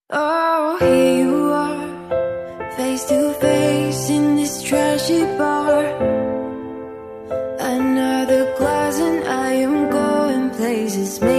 Oh, here you are, face to face in this trashy bar. Another glass and I am going places.